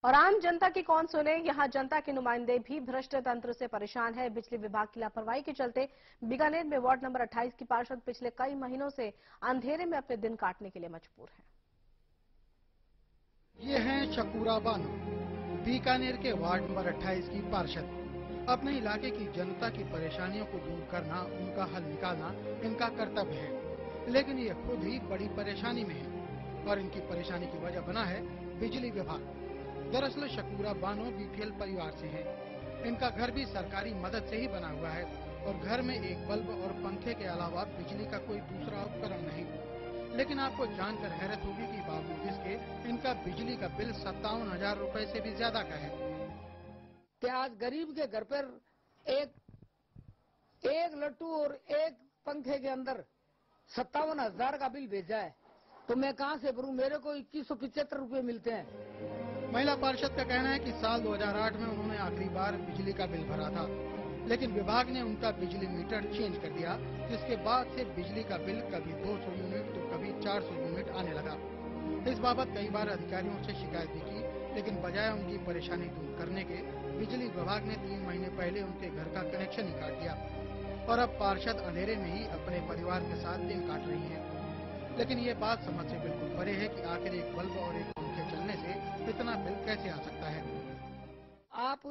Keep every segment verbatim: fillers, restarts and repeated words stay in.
और आम जनता की कौन सुने, यहां जनता के नुमाइंदे भी भ्रष्ट तंत्र से परेशान है। बिजली विभाग की लापरवाही के चलते बीकानेर में वार्ड नंबर अट्ठाईस की पार्षद पिछले कई महीनों से अंधेरे में अपने दिन काटने के लिए मजबूर हैं। ये हैं शकूरा बानो, बीकानेर के वार्ड नंबर अट्ठाईस की पार्षद। अपने इलाके की जनता की परेशानियों को दूर करना, उनका हल निकालना इनका कर्तव्य है, लेकिन ये खुद ही बड़ी परेशानी में है और इनकी परेशानी की वजह बना है बिजली विभाग। दरअसल शकूरा बानो बीपीएल परिवार से हैं। इनका घर भी सरकारी मदद से ही बना हुआ है और घर में एक बल्ब और पंखे के अलावा बिजली का कोई दूसरा उपकरण नहीं। लेकिन आपको जानकर हैरत होगी कि बावजूद इसके इनका बिजली का बिल सत्तावन हजार रूपए से भी ज्यादा का है। क्या आज गरीब के घर पर एक एक लट्टू और एक पंखे के अंदर सत्तावन हजार का बिल भेजा है, तो मैं कहां से भरूं? मेरे को इक्कीस सौ पिछहत्तर रूपये मिलते हैं। महिला पार्षद का कहना है कि साल दो हजार आठ में उन्होंने आखिरी बार बिजली का बिल भरा था, लेकिन विभाग ने उनका बिजली मीटर चेंज कर दिया, जिसके बाद से बिजली का बिल कभी दो सौ यूनिट तो कभी चार सौ यूनिट आने लगा। इस बाबत कई बार अधिकारियों से शिकायत भी की, लेकिन बजाय उनकी परेशानी दूर करने के बिजली विभाग ने तीन महीने पहले उनके घर का कनेक्शन ही काट दिया और अब पार्षद अंधेरे में ही अपने परिवार के साथ दिन काट रही हैं। लेकिन ये बात समझ से बिल्कुल परे है कि आखिर एक बल्ब और एक पंखे चलने से इतना बिल कैसे आ सकता है। आप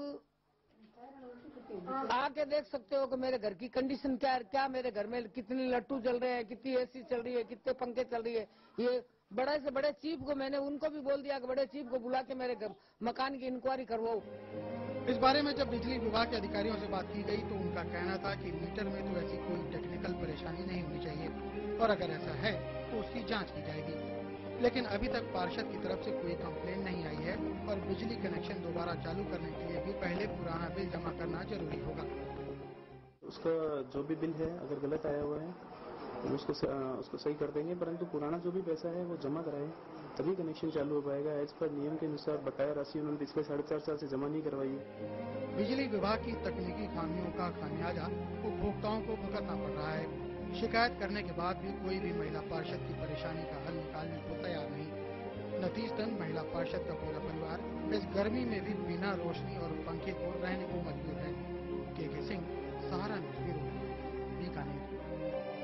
आके देख सकते हो कि मेरे घर की कंडीशन क्या है, क्या मेरे घर में कितने लट्टू चल रहे हैं, कितनी एसी चल रही है, कितने पंखे चल रही है। ये बड़े से बड़े चीफ को मैंने उनको भी बोल दिया कि बड़े चीफ को बुला के मेरे घर मकान की इंक्वायरी करवाओ। इस बारे में जब बिजली विभाग के अधिकारियों से बात की गई तो उनका कहना था कि मीटर में तो ऐसी कोई टेक्निकल परेशानी नहीं होनी चाहिए और अगर ऐसा है तो उसकी जांच की जाएगी। लेकिन अभी तक पार्षद की तरफ से कोई कंप्लेन नहीं आई है और बिजली कनेक्शन दोबारा चालू करने के लिए भी पहले पुराना बिल जमा करना जरूरी होगा। उसका जो भी बिल है अगर गलत आया हुआ है तो उसको उसको सही कर देंगे, परंतु पुराना जो भी पैसा है वो जमा कराएं तभी कनेक्शन चालू हो पाएगा। एज पर नियम के अनुसार बकाया राशि उन्होंने पिछले साढ़े चार साल से जमा नहीं करवाई है। बिजली विभाग की तकनीकी खामियों का खामियाजा उपभोक्ताओं को भुगतना पड़ रहा है। शिकायत करने के बाद भी कोई भी महिला पार्षद की परेशानी का हल निकालने को तैयार नहीं। नतीजतन महिला पार्षद का पूरा परिवार इस गर्मी में भी बिना रोशनी और पंखे को रहने को मजबूर है। K K Singh, Sahara news bureau, Bikaner.